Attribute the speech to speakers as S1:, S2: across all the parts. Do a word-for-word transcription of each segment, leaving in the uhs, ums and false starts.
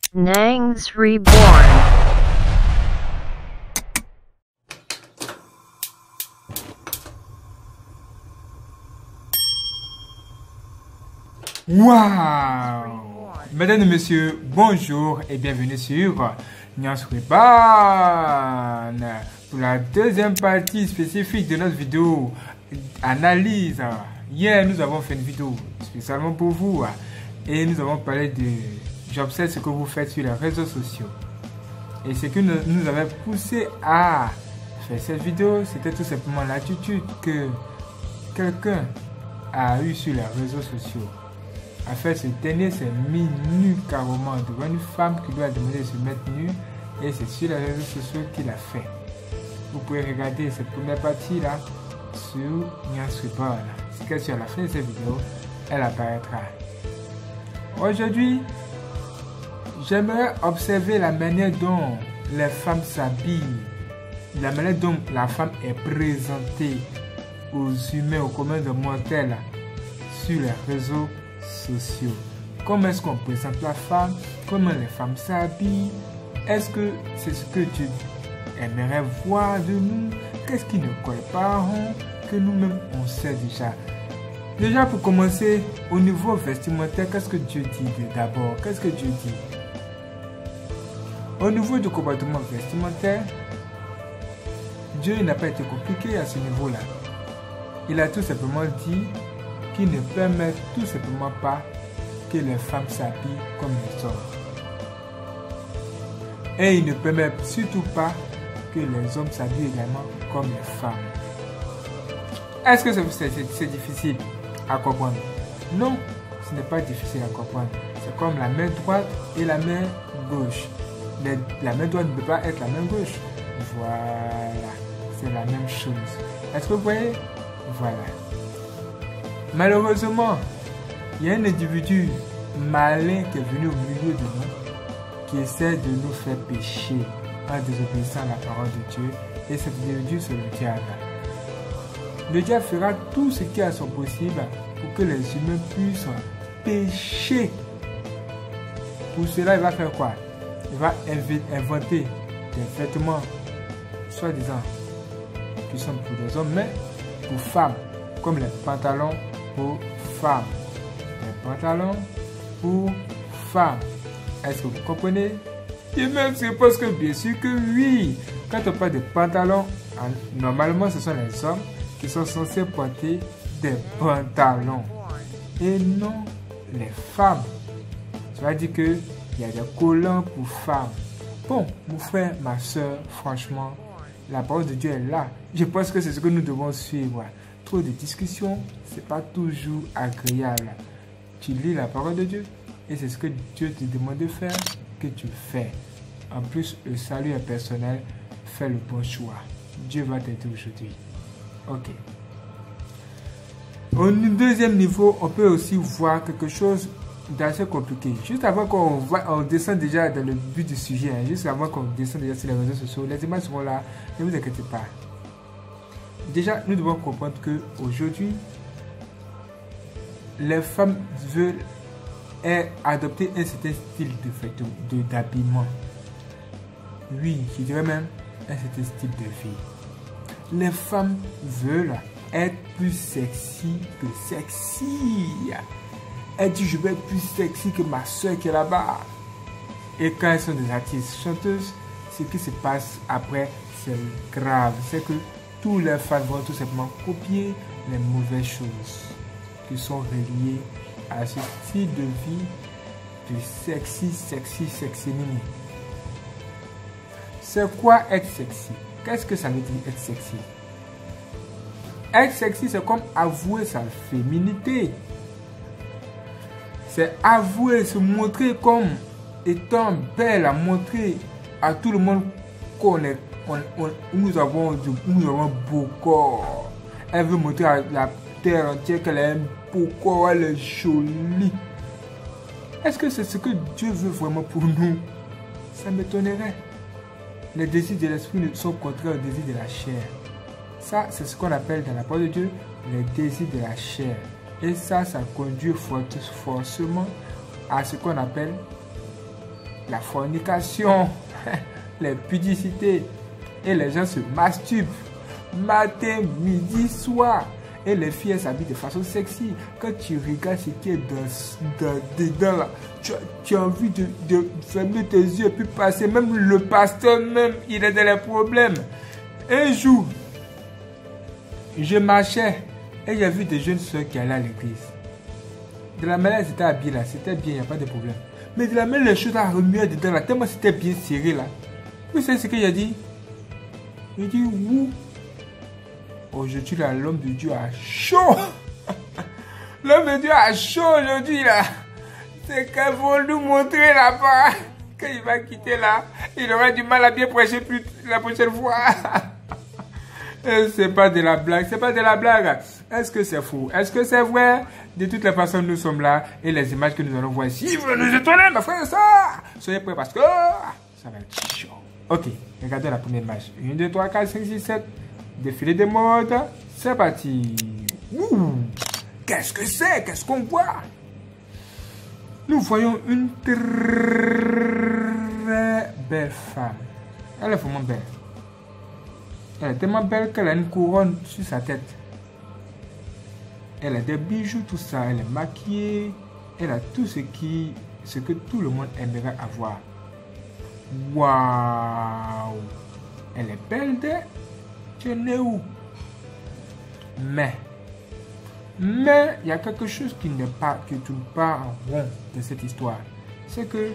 S1: Nangs Reborn.
S2: Waouh! Mesdames et messieurs, bonjour et bienvenue sur Nangs Reborn pour la deuxième partie spécifique de notre vidéo analyse. Hier, nous avons fait une vidéo spécialement pour vous et nous avons parlé de j'observe ce que vous faites sur les réseaux sociaux. Et ce que nous, nous avait poussé à faire cette vidéo, c'était tout simplement l'attitude que quelqu'un a eu sur les réseaux sociaux. En fait, ce dernier s'est mis nu carrément devant une femme qui lui a demandé de se mettre nu, et c'est sur les réseaux sociaux qu'il a fait. Vous pouvez regarder cette première partie là sur Nangs Reborn. C'est que sur la fin de cette vidéo, elle apparaîtra. Aujourd'hui, j'aimerais observer la manière dont les femmes s'habillent, la manière dont la femme est présentée aux humains, aux communs de mortels sur les réseaux sociaux. Comment est-ce qu'on présente la femme? Comment les femmes s'habillent? Est-ce que c'est ce que Dieu aimerait voir de nous? Qu'est-ce qui ne colle pas rond que nous-mêmes on sait déjà? Déjà pour commencer, au niveau vestimentaire, qu'est-ce que Dieu dit d'abord? Qu'est-ce que Dieu dit? Au niveau du comportement vestimentaire, Dieu n'a pas été compliqué à ce niveau-là. Il a tout simplement dit qu'il ne permet tout simplement pas que les femmes s'habillent comme les hommes. Et il ne permet surtout pas que les hommes s'habillent également comme les femmes. Est-ce que c'est difficile à comprendre? Non, ce n'est pas difficile à comprendre. C'est comme la main droite et la main gauche. La main droite ne peut pas être la main gauche. Voilà, c'est la même chose. Est-ce que vous voyez? Voilà. Malheureusement, il y a un individu malin qui est venu au milieu de nous, qui essaie de nous faire pécher en désobéissant à la parole de Dieu. Et cet individu, c'est le diable. Le diable fera tout ce qui est à son possible pour que les humains puissent pécher. Pour cela, il va faire quoi? Il va inventer des vêtements, soi-disant, qui sont pour des hommes, mais pour femmes, comme les pantalons pour femmes. Les pantalons pour femmes. Est-ce que vous comprenez? Et même, je pense que bien sûr que oui. Quand on parle de pantalons, normalement, ce sont les hommes qui sont censés porter des pantalons. Et non les femmes. Ça veut dire que il y a des collants pour femmes. Bon, mon frère, ma soeur, franchement, la parole de Dieu est là. Je pense que c'est ce que nous devons suivre. Trop de discussions, c'est pas toujours agréable. Tu lis la parole de Dieu et c'est ce que Dieu te demande de faire que tu fais. En plus, le salut est personnel. Fais le bon choix. Dieu va t'aider aujourd'hui. Ok. Au deuxième niveau, on peut aussi voir quelque chose d'assez compliqué. Juste avant qu'on on descende déjà dans le but du sujet, hein, juste avant qu'on descende déjà sur les réseaux sociaux, les images seront là, ne vous inquiétez pas. Déjà, nous devons comprendre qu'aujourd'hui, les femmes veulent adopter un certain style de d'habillement. Oui, je dirais même un certain style de vie. Les femmes veulent être plus sexy que sexy. Elle dit je vais être plus sexy que ma soeur qui est là-bas. Et quand elles sont des artistes chanteuses, ce qui se passe après, c'est grave. C'est que tous les fans vont tout simplement copier les mauvaises choses qui sont reliées à ce style de vie de sexy, sexy, sexy mini. C'est quoi être sexy? Qu'est-ce que ça veut dire être sexy? Être sexy, c'est comme avouer sa féminité. C'est avouer, se montrer comme étant belle, à montrer à tout le monde qu'on est, on, on, nous avons, nous avons un beau corps. Elle veut montrer à la terre entière qu'elle a un beau corps, elle est jolie. Est-ce que c'est ce que Dieu veut vraiment pour nous? Ça m'étonnerait. Les désirs de l'esprit sont contraires aux désirs de la chair. Ça, c'est ce qu'on appelle dans la parole de Dieu les désirs de la chair. Et ça, ça conduit forcément à ce qu'on appelle la fornication, les pudicités. Et les gens se masturbent matin, midi, soir. Et les filles s'habillent de façon sexy. Quand tu regardes ce qui est dans, dans, dedans là, tu, tu as envie de, de fermer tes yeux et puis passer. Même le pasteur même, il est dans les problèmes. Un jour, je marchais et j'ai vu des jeunes soeurs qui allaient à l'église. De la manière c'était habillé là, c'était bien, il n'y a pas de problème. Mais de la manière les choses à remuer dedans là, tellement c'était bien serré là. Vous savez ce qu'il a dit? Il dit, ouh, aujourd'hui là, l'homme de Dieu a chaud. L'homme de Dieu a chaud aujourd'hui là. C'est qu'il faut nous montrer là-bas. Quand il va quitter là, il aura du mal à bien prêcher plus la prochaine fois. C'est pas de la blague, c'est pas de la blague. Est-ce que c'est faux? Est-ce que c'est vrai? De toutes les façons, nous sommes là et les images que nous allons voir ici vont nous étonner, mes frères et sœurs. Soyez prêts parce que ça va être chaud. Ok, regardez la première image. un, deux, trois, quatre, cinq, six, sept. Défilé de mode. C'est parti. Ouh, qu'est-ce que c'est? Qu'est-ce qu'on voit? Nous voyons une très belle femme. Elle est vraiment belle. Elle est tellement belle qu'elle a une couronne sur sa tête. Elle a des bijoux, tout ça. Elle est maquillée. Elle a tout ce, qui, ce que tout le monde aimerait avoir. Waouh! Elle est belle de... Tu es où? Mais... Mais, il y a quelque chose qui n'est pas... qui ne tourne pas en rond de cette histoire. C'est que...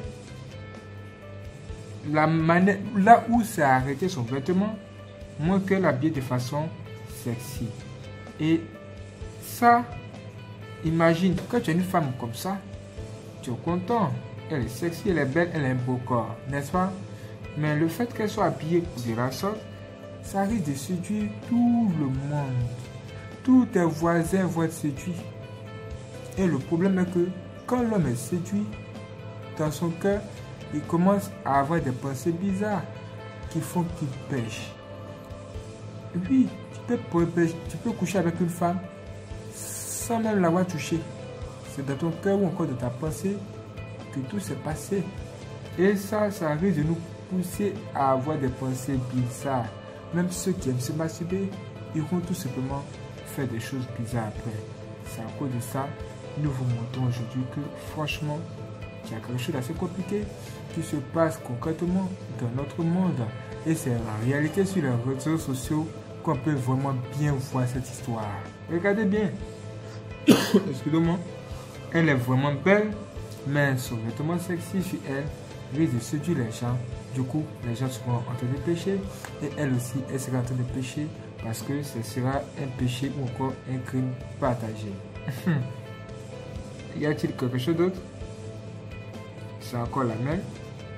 S2: La manière... Là où c'est arrêté son vêtement, moins qu'elle habille de façon sexy. Et ça... Imagine, quand tu es une femme comme ça, tu es content. Elle est sexy, elle est belle, elle a un beau corps, n'est-ce pas? Mais le fait qu'elle soit habillée de la sorte, ça risque de séduire tout le monde. Tous tes voisins vont être séduits. Et le problème est que quand l'homme est séduit, dans son cœur, il commence à avoir des pensées bizarres qui font qu'il pêche. Oui, tu peux, tu peux coucher avec une femme sans même l'avoir touchée. C'est dans ton cœur ou encore de ta pensée que tout s'est passé. Et ça, ça risque de nous pousser à avoir des pensées bizarres. Même ceux qui aiment se masturber, ils vont tout simplement faire des choses bizarres après. C'est à cause de ça, nous vous montrons aujourd'hui que franchement, il y a quelque chose d'assez compliqué qui se passe concrètement dans notre monde. Et c'est en réalité sur les réseaux sociaux qu'on peut vraiment bien voir cette histoire. Regardez bien. Excusez-moi. Elle est vraiment belle. Mais son vêtement sexy sur elle risque de séduire les gens. Du coup, les gens seront en train de pécher. Et elle aussi, elle sera en train de pécher parce que ce sera un péché ou encore un crime partagé. Y a-t-il quelque chose d'autre? C'est encore la même.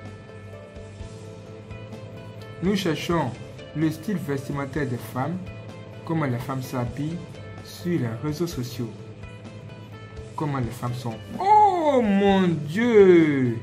S2: Nous cherchons le style vestimentaire des femmes, comment les femmes s'habillent sur les réseaux sociaux. Comment les femmes sont. Oh mon Dieu!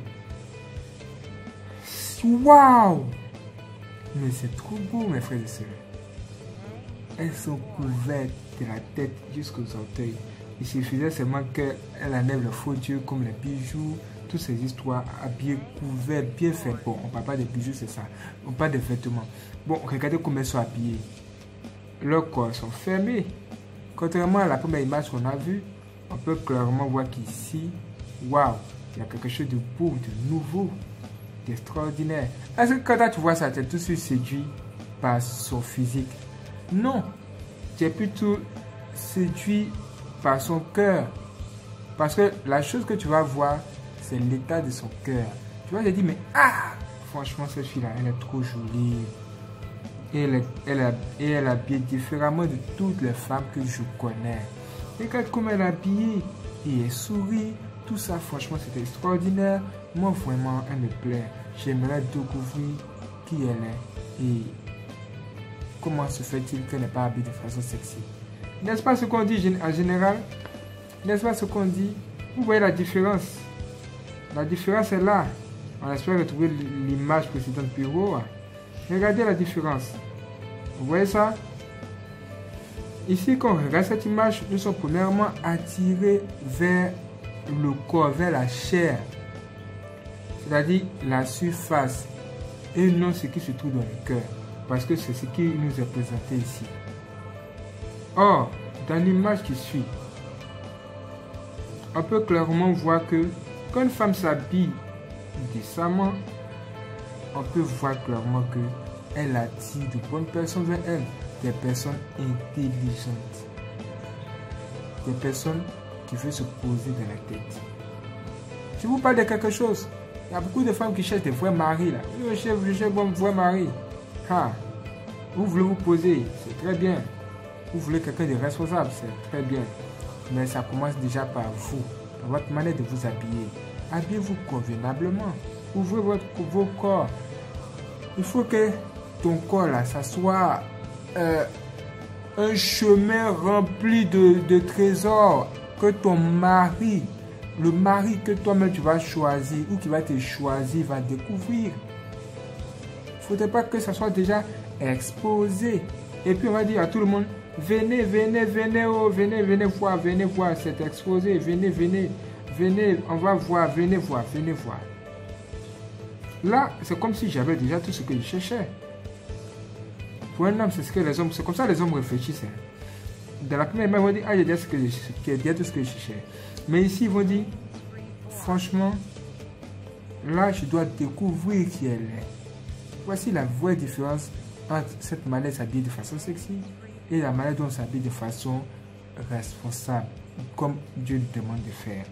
S2: Waouh! Mais c'est trop beau, mes frères et sœurs. Elles sont couvertes de la tête jusqu'aux orteils. Il suffisait seulement qu'elle enlève le faux Dieu comme les bijoux, toutes ces histoires habillées, couvertes, bien faites. Bon, on ne parle pas des bijoux, c'est ça. On parle des vêtements. Bon, regardez comment elles sont habillées. Leurs corps sont fermés. Contrairement à la première image qu'on a vue, on peut clairement voir qu'ici, waouh, il y a quelque chose de beau, de nouveau, d'extraordinaire. Est-ce que quand tu vois ça, tu es tout de suite séduit par son physique? Non, tu es plutôt séduit par son cœur. Parce que la chose que tu vas voir, c'est l'état de son cœur. Tu vas te dire, mais ah, franchement, cette fille-là, elle est trop jolie. Et elle, elle, a, et elle est habillée différemment de toutes les femmes que je connais. Regarde comment elle est habillée. Et elle sourit. Tout ça, franchement, c'est extraordinaire. Moi, vraiment, elle me plaît. J'aimerais découvrir qui elle est. Et comment se fait-il qu'elle n'est pas habillée de façon sexy? N'est-ce pas ce qu'on dit en général? N'est-ce pas ce qu'on dit? Vous voyez la différence? La différence est là. On espère retrouver l'image précédente plus haut. Regardez la différence. Vous voyez ça? Ici, quand on regarde cette image, nous sommes premièrement attirés vers le corps, vers la chair. c'est-à-dire la surface, et non ce qui se trouve dans le cœur, parce que c'est ce qui nous est présenté ici. Or, dans l'image qui suit, on peut clairement voir que quand une femme s'habille décemment, on peut voir clairement que elle attire de bonnes personnes vers elle, des personnes intelligentes, des personnes qui veulent se poser dans la tête. Je vous parle de quelque chose. Il y a beaucoup de femmes qui cherchent des vrais maris là. Je cherche, je cherche un vrai mari. Ah, vous voulez vous poser, c'est très bien. Vous voulez quelqu'un de responsable, c'est très bien. Mais ça commence déjà par vous, par votre manière de vous habiller. Habillez-vous convenablement. Ouvrez votre, vos corps. Il faut que ton corps là, ça soit euh, un chemin rempli de, de trésors. Que ton mari, le mari que toi-même tu vas choisir ou qui va te choisir, va découvrir. Il ne faudrait pas que ça soit déjà exposé. Et puis on va dire à tout le monde, venez, venez, venez, oh, venez, venez voir, venez voir, c'est exposé, venez, venez, venez, on va voir, venez voir, venez voir. Là, c'est comme si j'avais déjà tout ce que je cherchais. Pour un homme, c'est ce que les hommes, c'est comme ça que les hommes réfléchissent. Dans la première main, ils vont dire, ah, j'ai déjà, ce que je, j'ai déjà tout ce que je cherchais. Mais ici, ils vont dire, franchement, là, je dois découvrir qui elle est. Voici la vraie différence entre cette manière de s'habiller de façon sexy et la manière dont on s'habille de façon responsable, comme Dieu nous demande de faire.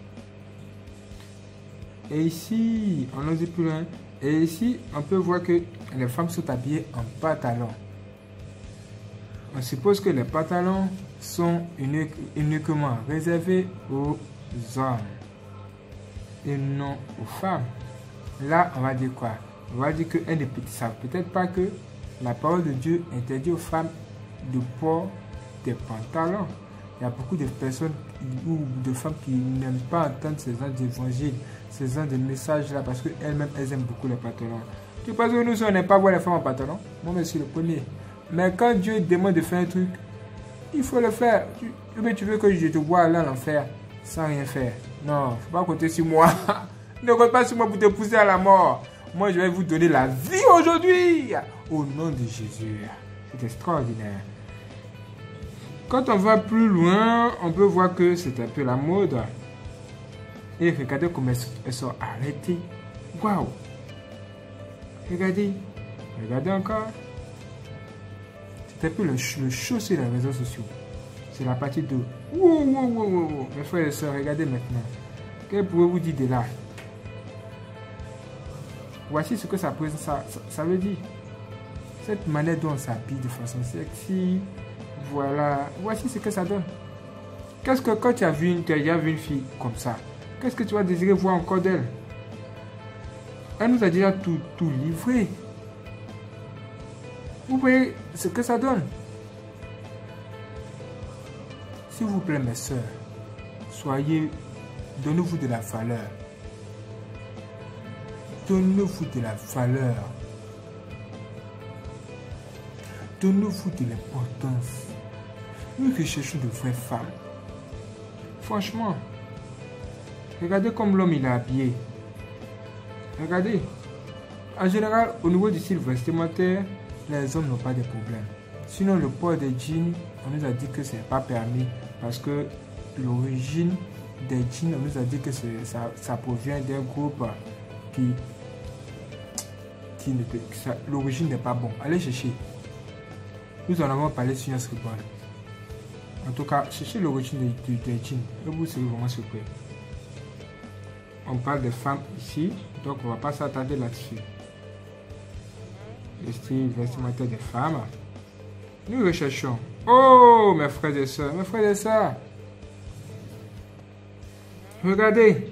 S2: Et ici, on n'en dit plus loin. Et ici, on peut voir que les femmes sont habillées en pantalon. On suppose que les pantalons sont unique, uniquement réservés aux hommes et non aux femmes. Là, on va dire quoi? On va dire qu'elles ne savent peut-être pas que la parole de Dieu interdit aux femmes de porter des pantalons. Il y a beaucoup de personnes ou de femmes qui n'aiment pas entendre ces gens d'évangile, ces gens de messages-là, parce qu'elles-mêmes, elles aiment beaucoup les pantalons. Tu penses que nous, on n'aime pas voir les femmes en pantalon? Moi, je suis le premier. Mais quand Dieu demande de faire un truc, il faut le faire. Tu, mais tu veux que je te vois aller en enfer sans rien faire? Non, il ne faut pas compter sur moi. Ne compte pas sur moi pour te pousser à la mort. Moi, je vais vous donner la vie aujourd'hui. Au nom de Jésus. C'est extraordinaire. Quand on va plus loin, on peut voir que c'est un peu la mode. Et regardez comment elles sont arrêtées. Waouh! Regardez. Regardez encore. C'est un peu le, le show sur les réseaux sociaux. C'est la partie de... Wow, wow, wow, wow. Mes frères et sœurs, regardez maintenant. Que pouvez-vous dire de là? Voici ce que ça, ça, ça, ça veut dire. Cette manière dont on s'habille de façon sexy. Voilà. Voici ce que ça donne. Qu'est-ce que quand tu as vu une, tu as vu une fille comme ça, qu'est-ce que tu vas désirer voir encore d'elle? Elle nous a déjà tout, tout livré. Vous voyez ce que ça donne? S'il vous plaît, mes soeurs, soyez, donnez-vous de la valeur. Donnez-vous de la valeur. Donnez-vous de l'importance. Nous recherchons de vraies femmes. Franchement, regardez comme l'homme il est habillé. Regardez. En général, au niveau du style vestimentaire, les hommes n'ont pas de problème. Sinon, le port des jeans, on nous a dit que ce n'est pas permis parce que l'origine des jeans, on nous a dit que ça, ça provient d'un groupe qui, qui ne l'origine n'est pas bon. Allez chercher. Nous en avons parlé sur notre report. En tout cas, cherchez l'origine des, des jeans et vous serez vraiment surpris. On parle des femmes ici, donc on ne va pas s'attarder là-dessus. Le style vestimentaire des femmes. Nous recherchons. Oh, mes frères et sœurs, mes frères et sœurs. Regardez.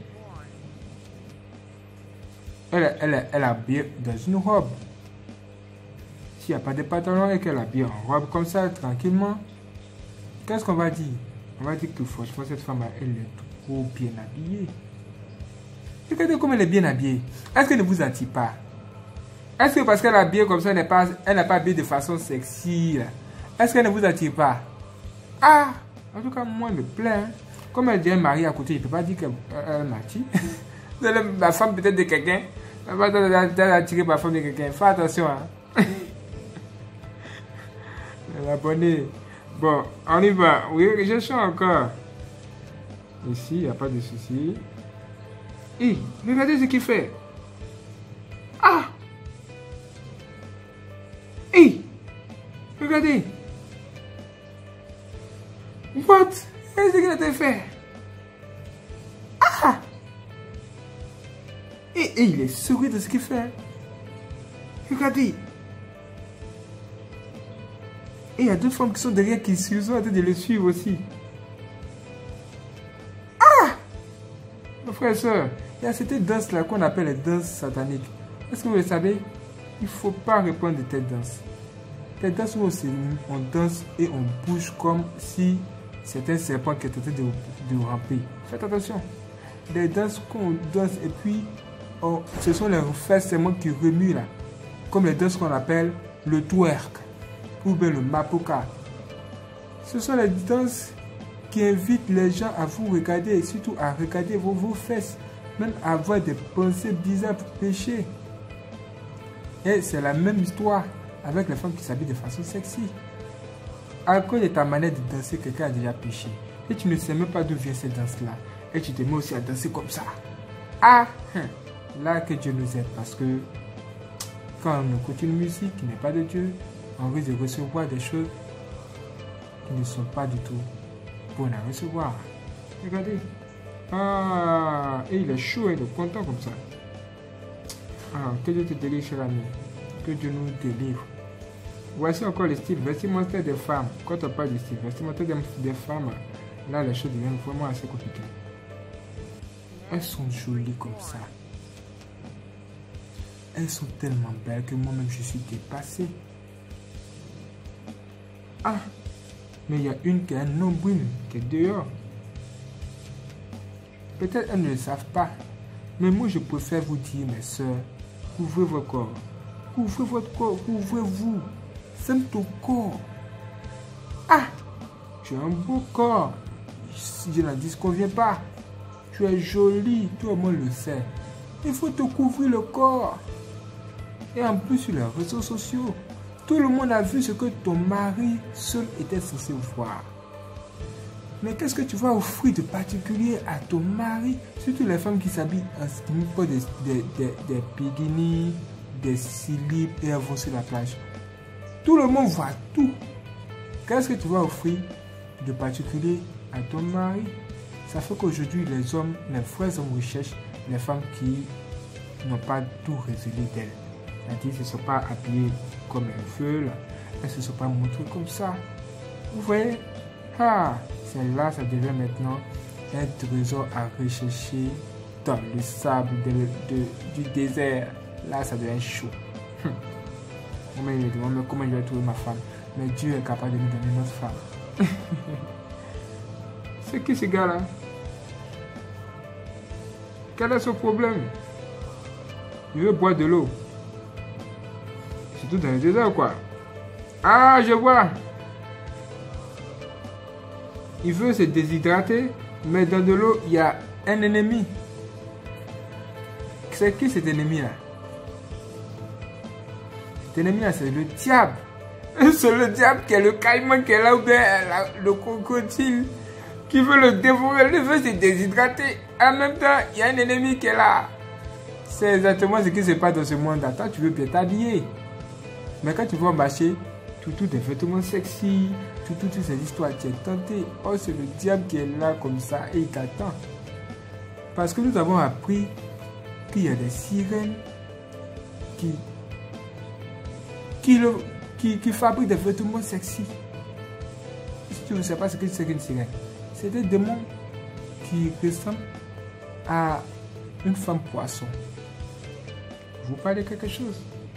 S2: Elle, elle, elle est habillée dans une robe. S'il n'y a pas de pantalon et qu'elle est habillée en robe comme ça, tranquillement, qu'est-ce qu'on va dire? On va dire que franchement, cette femme, elle est trop bien habillée. Regardez comme elle est bien habillée. Est-ce qu'elle ne vous attire pas? Est-ce que parce qu'elle est habillée comme ça, elle n'est pas, elle n'est pas habillée de façon sexy? Est-ce qu'elle ne vous attire pas? Ah! En tout cas, moi, je me plains. Comme elle dit un mari à côté, il ne peut pas dire qu'elle m'attire. La femme peut-être de quelqu'un. Elle va être attirée par la femme de quelqu'un. Fais attention. Hein. L'abonné. Bon, on y va. Oui, je chante encore. Ici, il n'y a pas de souci. Et regardez ce qu'il fait. Ah! Et regardez. What? Qu'est-ce qu'il a fait? Ah! Et, et il est souri de ce qu'il fait. Regardez. Et il y a deux femmes qui sont derrière qui sont en train de le suivre aussi. Ah! Mes frères et sœurs, il y a cette danse-là qu'on appelle les danses sataniques. Est-ce que vous le savez? Il ne faut pas répondre de telle danse. Telle danse où on danse et on bouge comme si c'était un serpent qui est en train de, de ramper. Faites attention. Des danses qu'on danse et puis oh, ce sont les fesses seulement qui remuent là. Comme les danses qu'on appelle le twerk ou bien le mapoka. Ce sont les danses qui invitent les gens à vous regarder et surtout à regarder vos, vos fesses. Même à avoir des pensées bizarres pour pécher. Et c'est la même histoire avec les femmes qui s'habillent de façon sexy. À cause de ta manière de danser, quelqu'un a déjà péché. Et tu ne sais même pas d'où vient cette danse-là. Et tu te mets aussi à danser comme ça. Ah, là que Dieu nous aide. Parce que quand on écoute une musique qui n'est pas de Dieu, on risque de recevoir des choses qui ne sont pas du tout bonnes à recevoir. Regardez. Ah, et il est chaud, il est content comme ça. Ah, que Dieu te délivre, cher ami. Que Dieu nous délivre. Voici encore le style vestimentaire des femmes. Quand on parle du style vestimentaire des femmes, là les choses deviennent vraiment assez compliquées. Elles sont jolies comme ça. Elles sont tellement belles que moi-même je suis dépassé. Ah, mais il y a une qui a un nombril qui est dehors. Peut-être elles ne le savent pas. Mais moi je préfère vous dire, mes soeurs, couvrez votre corps. Couvrez votre corps, couvrez-vous. Sème ton corps. Ah, tu as un beau corps. Si je n'en disconviens pas. Tu es jolie, tout le monde le sait. Il faut te couvrir le corps. Et en plus sur les réseaux sociaux, tout le monde a vu ce que ton mari seul était censé voir. Mais qu'est-ce que tu vas offrir de particulier à ton mari? Surtout les femmes qui s'habillent en skinny, pas des, des, des, des bikinis, des slips et elles vont sur la plage. Tout le monde voit tout. Qu'est-ce que tu vas offrir de particulier à ton mari? Ça fait qu'aujourd'hui, les hommes, les vrais hommes recherchent les femmes qui n'ont pas tout résolu d'elles. C'est-à-dire qu'elles ne se sont pas habillées comme elles veulent. Elles ne se sont pas montrées comme ça. Vous voyez? Ah, celle-là, ça devient maintenant un trésor à rechercher dans le sable de, de, du désert. Là, ça devient chaud. Hum. Moi, je me demande comment je vais trouver ma femme. Mais Dieu est capable de nous donner notre femme. C'est qui ce gars-là? Quel est son problème? Il veut boire de l'eau. Surtout dans le désert, quoi. Ah, je vois. Il veut se déshydrater, mais dans de l'eau, il y a un ennemi. C'est qui cet ennemi-là? Cet ennemi-là, c'est le diable. C'est le diable qui est le caïman qui est là, ou bien le crocodile qui veut le dévorer, il veut se déshydrater. En même temps, il y a un ennemi qui est là. C'est exactement ce qui se passe dans ce monde. Toi, tu veux bien t'habiller. Mais quand tu vas marcher, tout, tout des vêtements sexy, tout, tout, toutes ces histoires, tu es tenté. Oh, c'est le diable qui est là comme ça et il t'attend. Parce que nous avons appris qu'il y a des sirènes qui, qui, le, qui, qui fabriquent des vêtements sexy. Si tu ne sais pas ce que c'est qu'une sirène, c'est des démons qui ressemblent à une femme poisson. Vous parlez de quelque chose?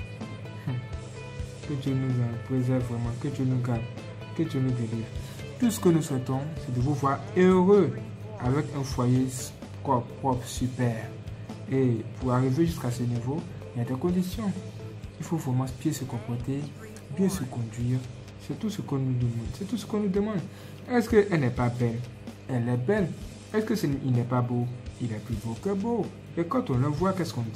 S2: Que Dieu nous préserve vraiment, que Dieu nous garde, que Dieu nous délivre. Tout ce que nous souhaitons, c'est de vous voir heureux avec un foyer propre, propre, super. Et pour arriver jusqu'à ce niveau, il y a des conditions. Il faut vraiment bien se comporter, bien se conduire. C'est tout ce qu'on nous demande. C'est tout ce qu'on nous demande. Est-ce qu'elle n'est pas belle? Elle est belle. Est-ce qu'il n'est pas beau? Il est plus beau que beau. Et quand on le voit, qu'est-ce qu'on dit?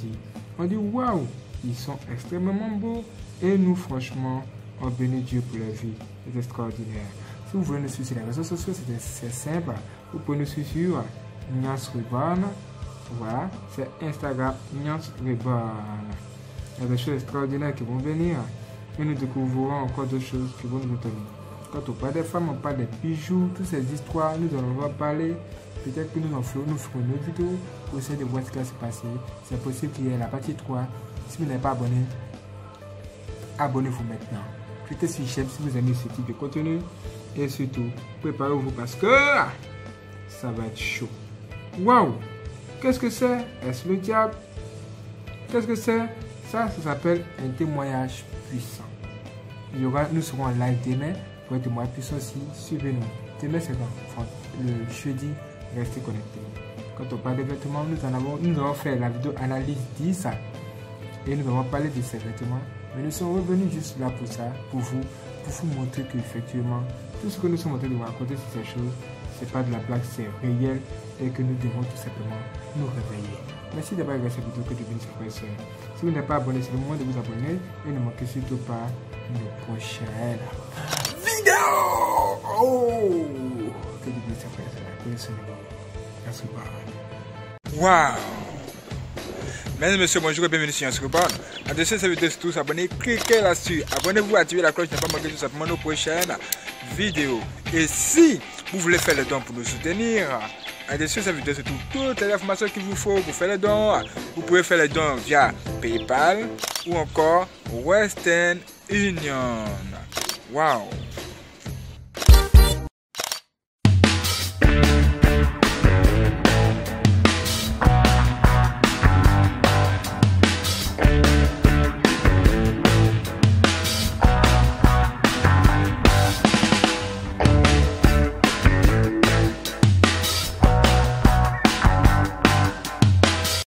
S2: On dit waouh, ils sont extrêmement beaux. Et nous, franchement, on bénit Dieu pour leur vie. C'est extraordinaire. Si vous voulez nous suivre sur les réseaux sociaux, c'est simple. Vous pouvez nous suivre sur Niance Reborn. Voilà, c'est Instagram Niance Reborn. Il y a des choses extraordinaires qui vont venir. Et nous découvrirons encore d'autres choses qui vont nous étonner. Quand on parle des femmes, on parle des bijoux, toutes ces histoires, nous en allons parler. Peut-être que nous en ferons, nous ferons une autre vidéo pour essayer de voir ce qui va se passer. C'est possible qu'il y ait la partie trois. Si vous n'êtes pas abonné, abonnez-vous maintenant. Cliquez sur j'aime si vous aimez ce type de contenu. Et surtout, préparez-vous parce que ça va être chaud. Waouh! Qu'est-ce que c'est? Est-ce le diable? Qu'est-ce que c'est? Ça, ça s'appelle un témoignage puissant. Il y aura, nous serons en live demain pour un témoignage puissant aussi. Suivez-nous. Demain, c'est quand? Le jeudi, restez connectés. Quand on parle de vêtements, nous en avons, nous avons fait la vidéo analyse dix et nous avons parlé de ces vêtements. Mais nous sommes revenus juste là pour ça, pour vous, pour vous montrer qu'effectivement, tout ce que nous sommes en train de vous raconter sur ces choses, c'est pas de la blague, c'est réel et que nous devons tout simplement nous réveiller. Merci d'avoir regardé cette vidéo, que Dieu bénisse frères et sœurs. Si vous n'êtes pas abonné, c'est le moment de vous abonner et ne manquez surtout pas nos prochaines vidéos. Oh! Que Dieu bénisse frères et sœurs. Merci beaucoup. Waouh! Mesdames et messieurs, bonjour et bienvenue sur Niance Reborn. En dessous de cette vidéo, surtout s'abonner, cliquez là-dessus. Abonnez-vous, activez la cloche, ne pas manquer tout simplement nos prochaines vidéos. Et si vous voulez faire le don pour nous soutenir, en dessous de cette vidéo, surtout toutes les informations qu'il vous faut pour faire le don. Vous pouvez faire le don via PayPal ou encore Western Union. Waouh!